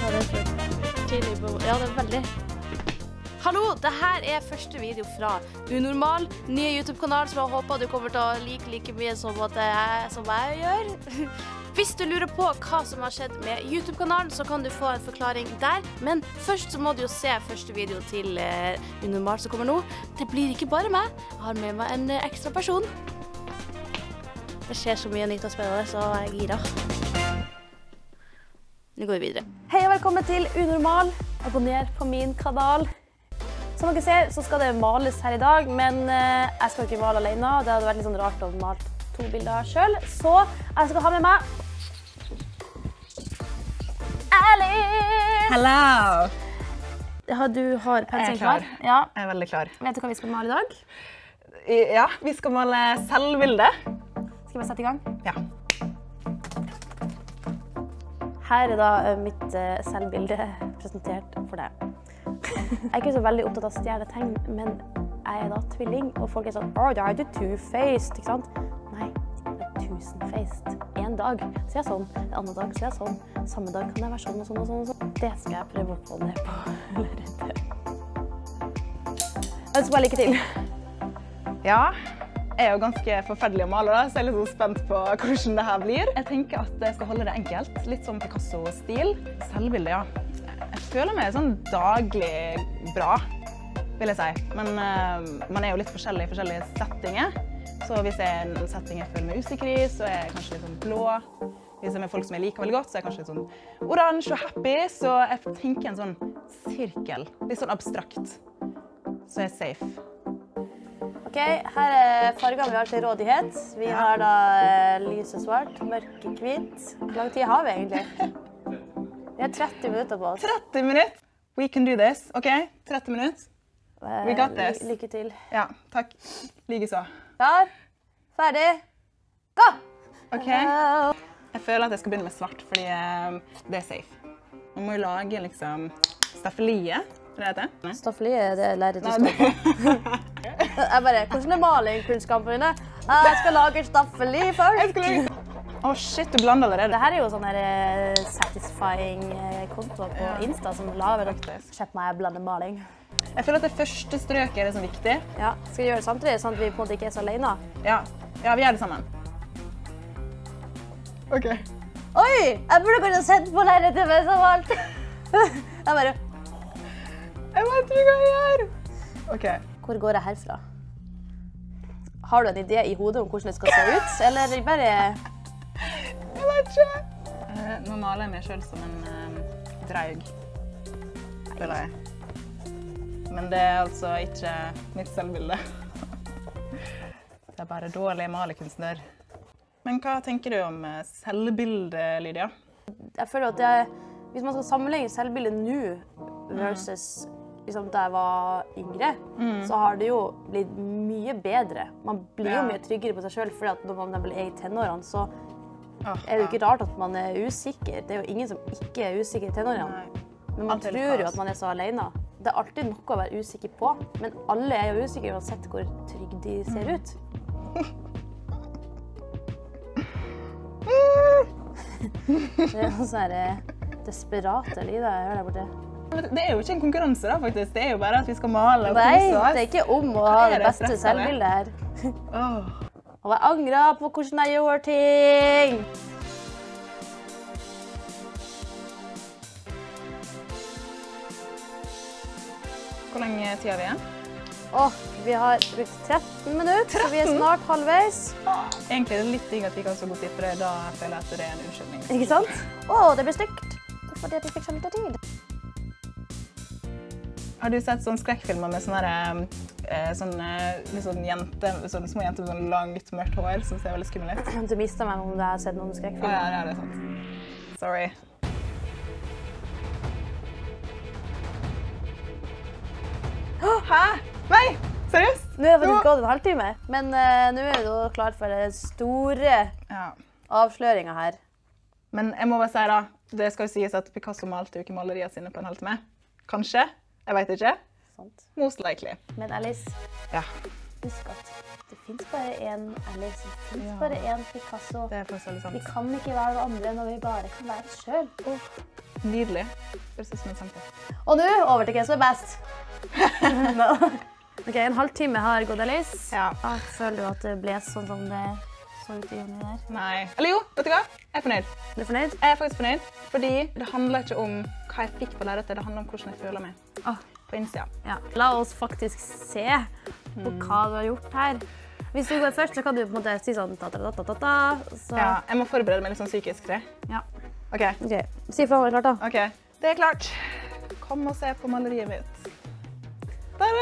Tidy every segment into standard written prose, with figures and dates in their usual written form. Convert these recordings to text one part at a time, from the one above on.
Ja, det er for tidlig på... Ja, det er veldig. Hallo, dette er første video fra Unormal, nye YouTube-kanal som jeg håper du kommer til å like mye som jeg gjør. Hvis du lurer på hva som har skjedd med YouTube-kanalen, så kan du få en forklaring der. Men først så må du jo se første video til Unormal som kommer nå. Det blir ikke bare meg, jeg har med meg en ekstra person. Det skjer så mye nytt og spennende, så jeg er gira. Nå går vi videre. Hei og velkommen til Unormal. Abonner på min kanal. Som dere ser, så skal det males her i dag, men jeg skal ikke male alene. Det hadde vært litt sånn rart å male 2 bilder selv. Så jeg skal ha med meg Alice! Hello! Ja, du har penselen klar? Ja. Jeg er veldig klar. Vet du hva vi skal male i dag? Ja, vi skal male selvbilde. Skal vi sette i gang? Ja. Her er da mitt selvbilde presentert for deg. Jeg er ikke så veldig opptatt av stjernetegn, men jeg er da tvilling, og folk er sånn, da er du two-faced, ikke sant? Nei, det er tusen-faced. En dag så er jeg sånn, en annen dag så er jeg sånn, samme dag kan jeg være sånn og sånn og sånn og sånn. Det skal jeg prøve å få ned på lerretet. Jeg ønsker bare lykke til. Ja, jeg er jo ganske forferdelig å male da, så jeg er litt spent på hvordan det her blir. Jeg tenker at jeg skal holde det enkelt, litt som Picasso-stil. Selvbilde, ja. Jeg føler meg sånn daglig bra, vil jeg si. Men man er jo litt forskjellig i forskjellige settinger. Så hvis jeg er en setting jeg føler meg usikker i, så er jeg kanskje litt sånn blå. Hvis jeg er med folk som jeg liker veldig godt, så er jeg kanskje litt sånn oransje og happy. Så jeg tenker en sånn sirkel, litt sånn abstrakt. Så jeg er safe. Ok, her er fargene vi har til rådighet. Vi har da lysesvart, mørkehvitt. Hvor lang tid har vi egentlig? Vi har 30 minutter på oss. 30 minutter? We can do this, ok? 30 minutter? We got this. Lykke til. Ja, takk. Likeså. Klar, ferdig, gå! Ok. Jeg føler at jeg skal begynne med svart, fordi det er safe. Man må jo lage liksom staffeliet, det heter det? Staffeliet, det lærer du stå på. Jeg bare, hvordan er malingkunnskapen dine? Jeg skal lage staffeli først. Åh, shit, du blander allerede. Dette er jo sånn her satisfying konto på Insta som lager kjøp meg blande maling. Jeg føler at det første strøket er det som er viktig. Ja, skal vi gjøre det samtidig, sånn at vi på en måte ikke er så alene? Ja, vi gjør det sammen. Ok. Oi, jeg burde kanskje sett på lerretet med som alt. Jeg bare... Jeg vet ikke hva jeg gjør. Ok. Hvor går jeg herfra? Har du en idé i hodet om hvordan det skal se ut, eller bare... Jeg vet ikke. Nå maler jeg meg selv som en draug, føler jeg. Men det er altså ikke mitt selvbilde. Det er bare dårlig malerkunstner. Men hva tenker du om selvbilde, Lydia? Jeg føler at hvis man skal sammenligne selvbildet nå versus liksom, da jeg var yngre, så har det jo blitt mye bedre. Man blir jo mye tryggere på seg selv, fordi når man er i tenårene, så er det jo ikke rart at man er usikker. Det er jo ingen som ikke er usikker i tenårene. Men man tror jo at man er så alene. Det er alltid noe å være usikker på, men alle er jo usikre uansett hvor trygg de ser ut. Det er noen sånne desperate lyder jeg hører der borte. Det er jo ikke en konkurranse da, faktisk. Det er jo bare at vi skal male og Nei, kose oss. det er ikke om å ha det beste selvbildet her. Og jeg angrer på hvordan jeg gjorde ting. Hvor lenge tid har vi igjen? Vi har brukt 13 minutter, så vi er snart halvveis. Egentlig er det litt digg at vi ikke har så god tid, for da føler jeg at det er en unnskyldning. Ikke sant? Det blir stygt. Det er fordi at vi fikk så litt tid. Har du sett sånne skrekkfilmer med sånne jenter, sånne små jenter med sånn langt, mørkt hår som ser veldig skummel ut? Du mistet meg om du har sett noen skrekkfilmer. Ja, det er sant. Sorry. Hæ? Nei! Seriøst? Nå har det faktisk gått en halvtime, men nå er vi klar for den store avsløringen her. Men jeg må bare si da, det skal jo sies at Picasso malte jo ikke malerier sine på en halvtime. Kanskje? Jeg vet ikke. Sant. Most likely. Men Alice, husk at det finnes bare en Alice, det finnes bare en Picasso. Det er faktisk veldig sant. Vi kan ikke være det andre når vi bare kan være oss selv. Nydelig. Det ser ut som en samtale. Og nå over til hva som er best. Ok, en halvtime har gått, Elise. Ja. Føler du at det ble sånn som det så ut i Jonny der? Nei. Eller jo, vet du hva? Jeg er fornøyd. Du er fornøyd? Jeg er faktisk fornøyd, fordi det handler ikke om hva jeg fikk på lerretet, det handler om hvordan jeg føler meg på innsida. Ja. La oss faktisk se på hva du har gjort her. Hvis du går først, så kan du på en måte si sånn ta-ta-ta-ta-ta. Så... Ja, jeg må forberede meg litt sånn psykisk til det. Ja. Ok. Si fra om det er klart da. Ok, det er klart. Kom og se på maleriet mitt. Tada!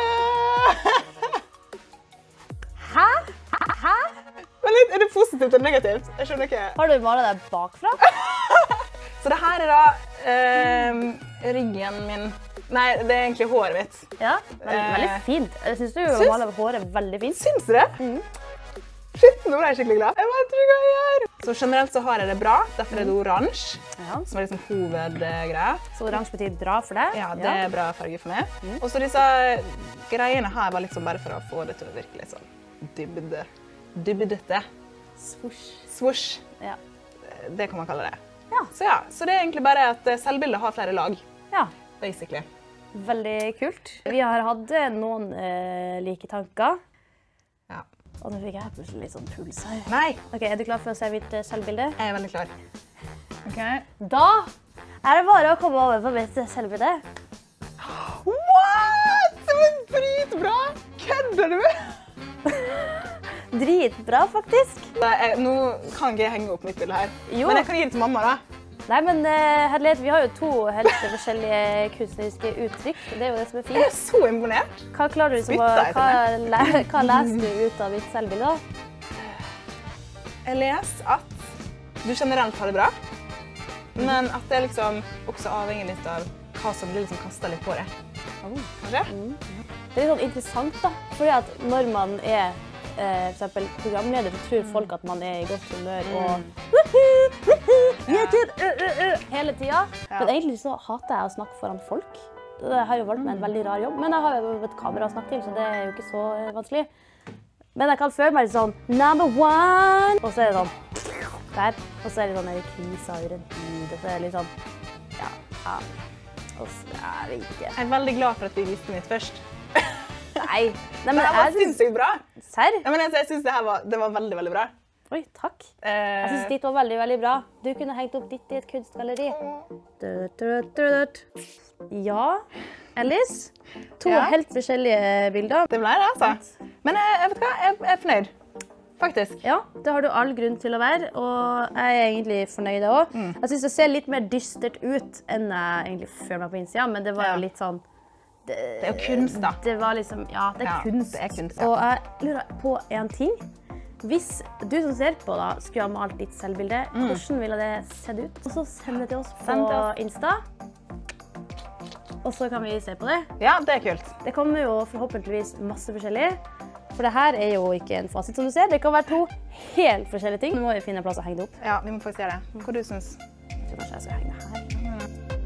Hæ? Men litt, er det positivt eller negativt? Jeg skjønner ikke. Har du malet deg bakfra? Så det her er da ryggen min. Nei, det er egentlig håret mitt. Ja, veldig fint. Jeg synes du maler håret veldig fint. Syns du det? Shit, nå ble jeg skikkelig glad. Jeg vet ikke hva jeg gjør. Så generelt så har jeg det bra, derfor er det oransje, som er liksom hovedgreia. Så oransje betyr bra for deg? Ja, det er bra farge for meg. Og så disse greiene her var liksom bare for å få det til å virke litt sånn dybbedete. Swoosh. Ja. Det kan man kalle det. Ja. Så det er egentlig bare at selvbildet har flere lag. Ja. Basically. Veldig kult. Vi har hatt noen like tanker. Ja. Og nå fikk jeg plutselig litt sånn puls her. Nei. Ok, er du klar for å se mitt selvbilde? Jeg er veldig klar. Ok. Da er det bare å komme over på mitt selvbilde. What? Det var dritbra! Kødder du? Dritbra, faktisk. Nå kan ikke jeg henge opp mitt bilde her. Jo. Men jeg kan gi det til mamma, da. Nei, men herlighet, vi har jo to helt forskjellige kunstneriske uttrykk. Det er jo det som er fint. Jeg er så imponert. Hva klarer du hva leser du ut av mitt selvbilde, da? Jeg leser at du generelt har det bra, men at det er liksom også avhengig litt av hva som blir liksom kastet litt på det. Kanskje? Det er litt sånn interessant, da. Fordi at når man er for eksempel programleder, så tror folk at man er i godt humør og hele tiden. Men egentlig så hater jeg å snakke foran folk. Jeg har jo valgt meg en veldig rar jobb, men jeg har jo et kamera å snakke til, så det er jo ikke så vanskelig. Men jeg kan føle meg litt sånn number one, og så er det sånn der, og så er det sånn kriser rundt hud, og så er det litt sånn ja. Og så, jeg vet ikke. Jeg er veldig glad for at vi visste mitt først. Nei, men det var sinnssykt bra. Serr? Ja, men jeg synes det var veldig, veldig bra. Oi, takk. Jeg synes ditt var veldig, veldig bra. Du kunne hengt opp ditt i et kunstgalleri. Ja, Elise. To helt forskjellige bilder. Det ble det, altså. Men jeg vet hva, jeg er fornøyd. Faktisk. Ja, det har du all grunn til å være, og jeg er egentlig fornøyd også. Jeg synes det ser litt mer dystert ut enn jeg egentlig føler meg på innsiden, men det var jo litt sånn... Det er jo kunst, da. Det var liksom, ja, det er kunst. Det er kunst, Og jeg lurer på en ting. Hvis du som ser på da, skulle ha malt ditt selvbilde, hvordan ville det sett ut? Og så send det til oss på Insta. Og så kan vi se på det. Ja, det er kult. Det kommer jo forhåpentligvis masse forskjellig. For det her er jo ikke en fasit, som du ser. Det kan være to helt forskjellige ting. Nå må vi finne en plass å henge det opp. Ja, vi må faktisk gjøre det. Hva du synes? Jeg tror kanskje jeg skal henge det her.